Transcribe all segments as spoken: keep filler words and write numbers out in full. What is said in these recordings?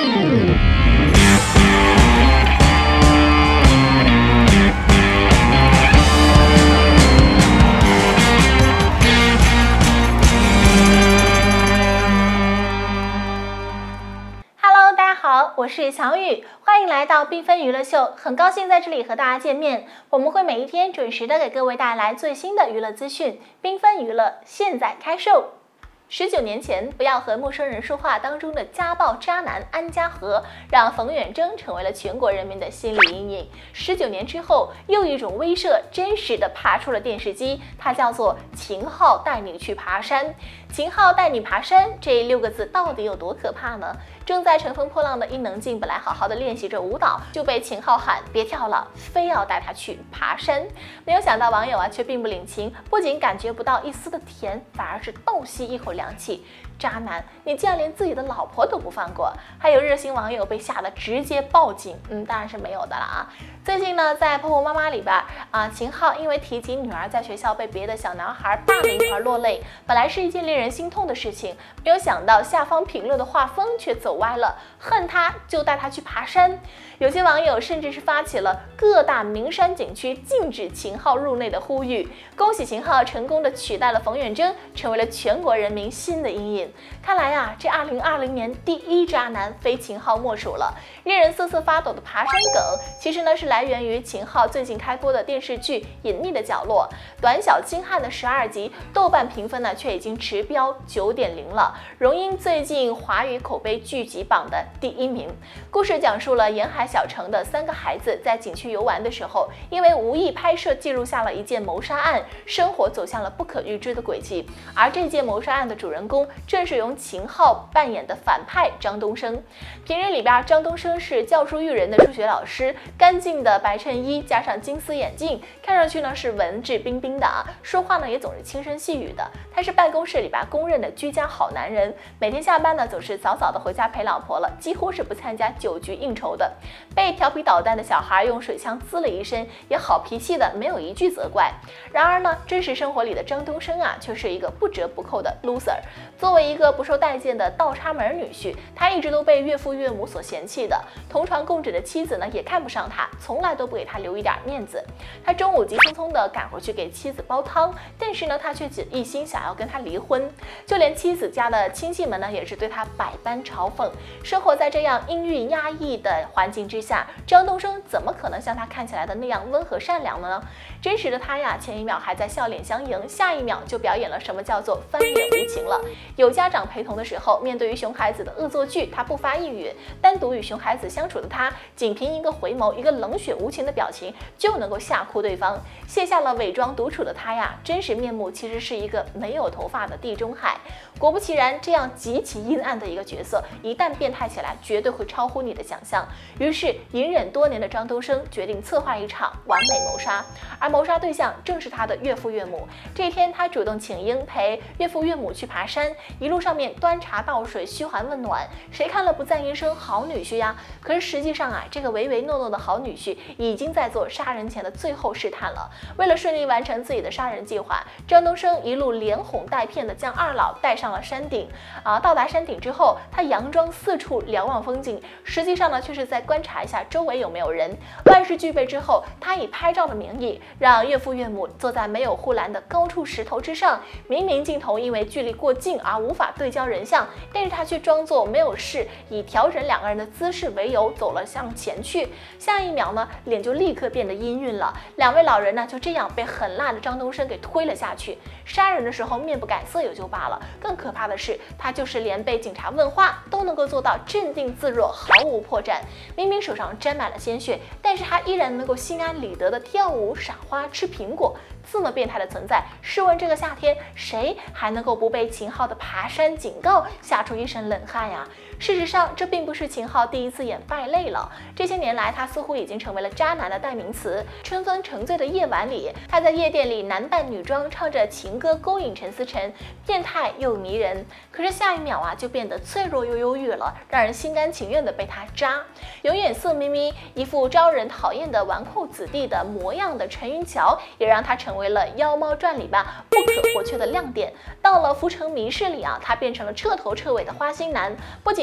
好，我是小雨，欢迎来到缤纷娱乐秀，很高兴在这里和大家见面。我们会每一天准时的给各位带来最新的娱乐资讯，缤纷娱乐现在开售。十九年前，不要和陌生人说话当中的家暴渣男安家和，让冯远征成为了全国人民的心理阴影。十九年之后，又一种威慑真实的爬出了电视机，它叫做秦昊带你去爬山。秦昊带你爬山这六个字到底有多可怕呢？正在乘风破浪的伊能静本来好好的练习着舞蹈，就被秦昊喊别跳了，非要带她去爬山。没有想到网友啊却并不领情，不仅感觉不到一丝的甜，反而是倒吸一口凉气。渣男，你竟然连自己的老婆都不放过！还有热心网友被吓得直接报警，嗯，当然是没有的了啊。最近呢，在《婆婆妈妈》里边啊，秦昊因为提及女儿在学校被别的小男孩霸凌而落泪，本来是一件令人心痛的事情，没有想到下方评论的画风却走歪了，恨他就带他去爬山。有些网友甚至是发起了各大名山景区禁止秦昊入内的呼吁。恭喜秦昊成功的取代了冯远征，成为了全国人民新的阴影。看来啊，这二零二零年第一渣男非秦昊莫属了。令人瑟瑟发抖的爬山梗，其实呢是来源于秦昊最近开播的电视剧《隐秘的角落》，短小精悍的十二集，豆瓣评分呢却已经直标九点零了，荣膺最近华语口碑剧集榜的第一名。故事讲述了沿海小城的三个孩子在景区游玩的时候，因为无意拍摄记录下了一件谋杀案，生活走向了不可预知的轨迹。而这件谋杀案的主人公正是由秦昊扮演的反派张东升。平日里边，张东升是教书育人的数学老师，干净的白衬衣加上金丝眼镜，看上去呢是文质彬彬的啊，说话呢也总是轻声细语的。他是办公室里边公认的居家好男人，每天下班呢总是早早的回家陪老婆了，几乎是不参加酒局应酬的。被调皮捣蛋的小孩用水枪滋了一身，也好脾气的没有一句责怪。然而呢，真实生活里的张东升啊，却是一个不折不扣的 loser。作为一个不受待见的倒插门女婿，他一直都被岳父岳母所嫌弃的。同床共枕的妻子呢，也看不上他，从来都不给他留一点面子。他中午急匆匆的赶回去给妻子煲汤，但是呢，他却只一心想要跟他离婚。就连妻子家的亲戚们呢，也是对他百般嘲讽。生活在这样阴郁压抑的环境之下，张东升怎么可能像他看起来的那样温和善良呢？真实的他呀，前一秒还在笑脸相迎，下一秒就表演了什么叫做翻脸无情了。有家长陪同的时候，面对于熊孩子的恶作剧，他不发一语；单独与熊孩子相处的他，仅凭一个回眸，一个冷血无情的表情，就能够吓哭对方。卸下了伪装独处的他呀，真实面目其实是一个没有头发的地中海。果不其然，这样极其阴暗的一个角色，一旦变态起来，绝对会超乎你的想象。于是，隐忍多年的张东升决定策划一场完美谋杀，而谋杀对象正是他的岳父岳母。这一天，他主动请缨陪岳父岳母去爬山，一路上面端茶倒水，嘘寒问暖，谁看了不赞一声好女婿呀？可是实际上啊，这个唯唯诺诺的好女婿已经在做杀人前的最后试探了。为了顺利完成自己的杀人计划，张东升一路连哄带骗的将二老带上了山顶。啊，到达山顶之后，他佯装四处瞭望风景，实际上呢，却是在观察一下周围有没有人。万事俱备之后，他以拍照的名义，让岳父岳母坐在没有护栏的高处石头之上。明明镜头因为距离过近而无法对焦人像，但是他却装作没有事，以调整两个人的姿势为由走了向前去。下一秒呢，脸就立刻变得阴郁了。两位老人呢，就这样被狠辣的张东升给推了下去。杀人的时候面不改色也就罢了，更可怕的是，他就是连被警察问话都能够做到镇定自若，毫无破绽。明明手上沾满了鲜血，但是他依然能够心安理得的跳舞、赏花、吃苹果。这么变态的存在，试问这个夏天，谁还能够不被秦昊的爬山警告吓出一身冷汗呀？事实上，这并不是秦昊第一次演败类了。这些年来，他似乎已经成为了渣男的代名词。春风沉醉的夜晚里，他在夜店里男扮女装，唱着情歌勾引陈思诚，变态又迷人。可是下一秒啊，就变得脆弱又忧郁了，让人心甘情愿的被他渣。永远色眯眯、一副招人讨厌的纨绔子弟的模样的陈云桥，也让他成为了《妖猫传》里边不可或缺的亮点。到了《浮城谜事》里啊，他变成了彻头彻尾的花心男，不仅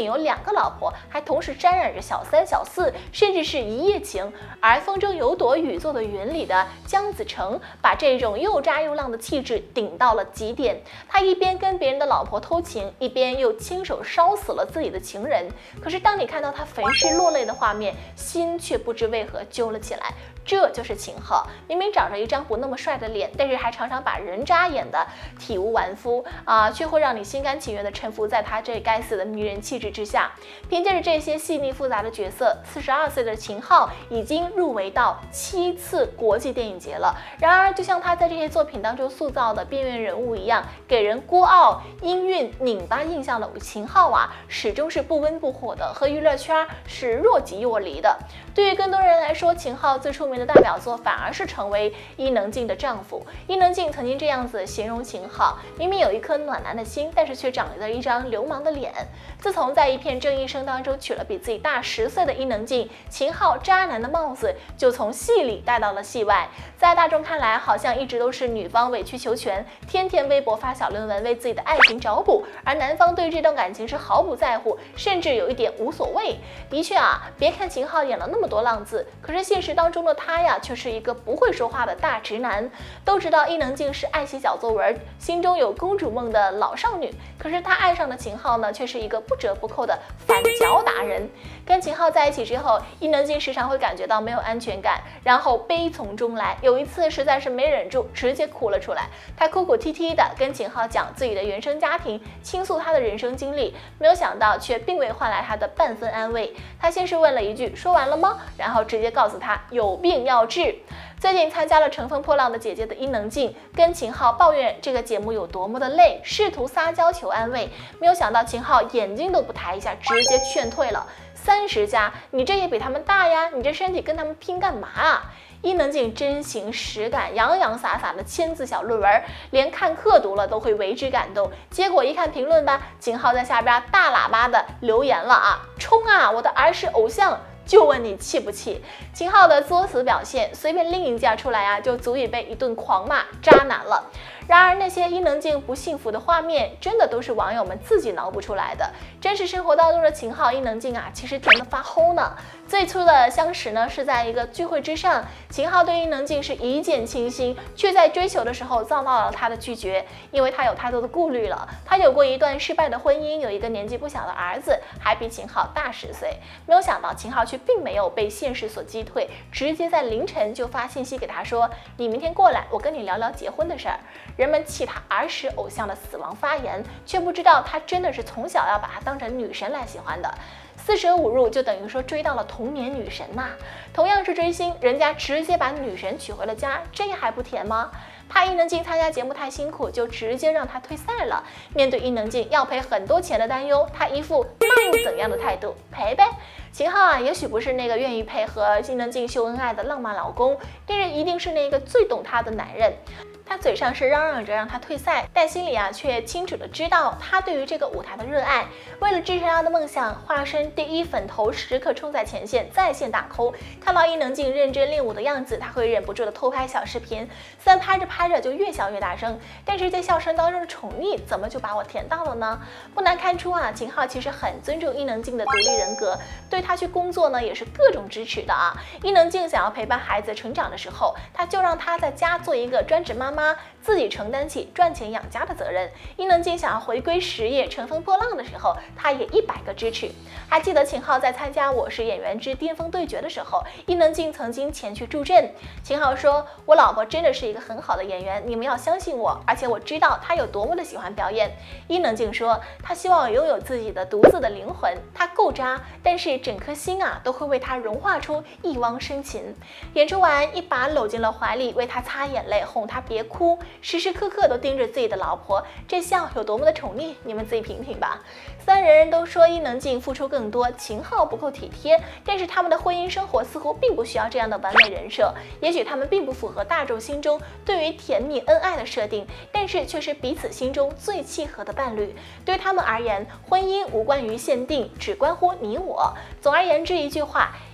有两个老婆，还同时沾染着小三、小四，甚至是一夜情。而风中有朵雨做的云里的姜子成，把这种又渣又浪的气质顶到了极点。他一边跟别人的老婆偷情，一边又亲手烧死了自己的情人。可是当你看到他焚尸落泪的画面，心却不知为何揪了起来。这就是秦昊，明明长着一张不那么帅的脸，但是还常常把人渣演得体无完肤啊，却会让你心甘情愿地臣服在他这该死的迷人气质之下。凭借着这些细腻复杂的角色，四十二岁的秦昊已经入围到七次国际电影节了。然而，就像他在这些作品当中塑造的边缘人物一样，给人孤傲、阴韵、拧巴印象的秦昊啊，始终是不温不火的，和娱乐圈是若即若离的。对于更多人来说，秦昊最出名的代表作反而是成为伊能静的丈夫。伊能静曾经这样子形容秦昊：明明有一颗暖男的心，但是却长着一张流氓的脸。自从在一片正义声当中娶了比自己大十岁的伊能静，秦昊渣男的帽子就从戏里戴到了戏外。在大众看来，好像一直都是女方委曲求全，天天微博发小论文为自己的爱情找补，而男方对这段感情是毫不在乎，甚至有一点无所谓。的确啊，别看秦昊演了那么多浪子，可是现实当中的他呀，却是一个不会说话的大直男。都知道伊能静是爱写小作文，心中有公主梦的老少女，可是她爱上的秦昊呢，却是一个不折不扣的反脚打人。跟秦昊在一起之后，伊能静时常会感觉到没有安全感，然后悲从中来。有一次实在是没忍住，直接哭了出来。她哭哭啼啼的跟秦昊讲自己的原生家庭，倾诉她的人生经历，没有想到却并未换来她的半分安慰。她先是问了一句：“说完了吗？”然后直接告诉他有病要治。最近参加了《乘风破浪的姐姐》的伊能静跟秦昊抱怨这个节目有多么的累，试图撒娇求安慰，没有想到秦昊眼睛都不抬一下，直接劝退了。三十加，你这也比他们大呀，你这身体跟他们拼干嘛啊？伊能静真情实感、洋洋洒洒的千字小论文，连看客读了都会为之感动。结果一看评论吧，秦昊在下边大喇叭的留言了啊，冲啊，我的儿时偶像！就问你气不气？秦昊的作死表现，随便拎一件出来啊，就足以被一顿狂骂渣男了。然而那些伊能静不幸福的画面，真的都是网友们自己脑补出来的。真实生活当中的秦昊、伊能静啊，其实甜得发齁呢。最初的相识呢，是在一个聚会之上，秦昊对伊能静是一见倾心，却在追求的时候遭到了她的拒绝，因为他有太多的顾虑了。他有过一段失败的婚姻，有一个年纪不小的儿子，还比秦昊大十岁。没有想到秦昊却并没有被现实所击退，直接在凌晨就发信息给他说：“你明天过来，我跟你聊聊结婚的事儿。”人们气他儿时偶像的死亡发言，却不知道他真的是从小要把他当成女神来喜欢的。四舍五入就等于说追到了童年女神呐、啊。同样是追星，人家直接把女神娶回了家，这还不甜吗？怕伊能静参加节目太辛苦，就直接让她退赛了。面对伊能静要赔很多钱的担忧，他一副那又怎样的态度？赔呗。秦昊啊，也许不是那个愿意配合伊能静秀恩爱的浪漫老公，但是一定是那个最懂她的男人。他嘴上是嚷嚷着让他退赛，但心里啊却清楚的知道他对于这个舞台的热爱。为了支持他的梦想，化身第一粉头，时刻冲在前线，在线打 call。看到伊能静认真练舞的样子，他会忍不住的偷拍小视频，虽然拍着拍着就越笑越大声，但是在笑声当中的宠溺怎么就把我甜到了呢？不难看出啊，秦昊其实很尊重伊能静的独立人格，对他去工作呢也是各种支持的啊。伊能静想要陪伴孩子成长的时候，他就让他在家做一个专职妈妈，自己承担起赚钱养家的责任。伊能静想要回归实业，乘风破浪的时候，他也一百个支持。还记得秦昊在参加《我是演员之巅峰对决》的时候，伊能静曾经前去助阵。秦昊说：“我老婆真的是一个很好的演员，你们要相信我，而且我知道她有多么的喜欢表演。”伊能静说：“她希望拥有自己的独自的灵魂，她够渣，但是整颗心啊都会为她融化出一汪深情。”演出完，一把搂进了怀里，为她擦眼泪，哄她别哭。时时刻刻都盯着自己的老婆，这笑有多么的宠溺，你们自己品品吧。虽然人人都说伊能静付出更多，秦昊不够体贴，但是他们的婚姻生活似乎并不需要这样的完美人设。也许他们并不符合大众心中对于甜蜜恩爱的设定，但是却是彼此心中最契合的伴侣。对他们而言，婚姻无关于限定，只关乎你我。总而言之一句话，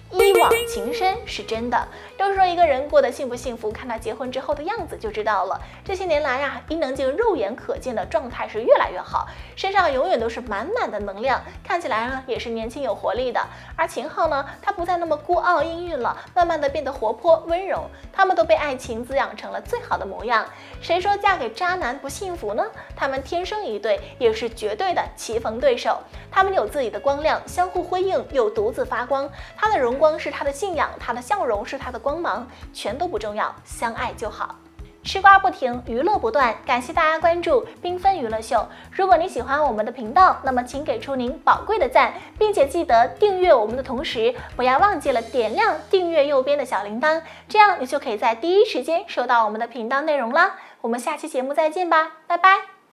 一往情深是真的。都说一个人过得幸不幸福，看他结婚之后的样子就知道了。这些年来啊，伊能静肉眼可见的状态是越来越好，身上永远都是满满的能量，看起来呢也是年轻有活力的。而秦昊呢，他不再那么孤傲阴郁了，慢慢的变得活泼温柔。他们都被爱情滋养成了最好的模样。谁说嫁给渣男不幸福呢？他们天生一对，也是绝对的棋逢对手。他们有自己的光亮，相互辉映，又独自发光。他的荣光是他的信仰，他的笑容是他的光芒，全都不重要，相爱就好。吃瓜不停，娱乐不断，感谢大家关注缤纷娱乐秀。如果你喜欢我们的频道，那么请给出您宝贵的赞，并且记得订阅我们的同时，不要忘记了点亮订阅右边的小铃铛，这样你就可以在第一时间收到我们的频道内容啦。我们下期节目再见吧，拜拜。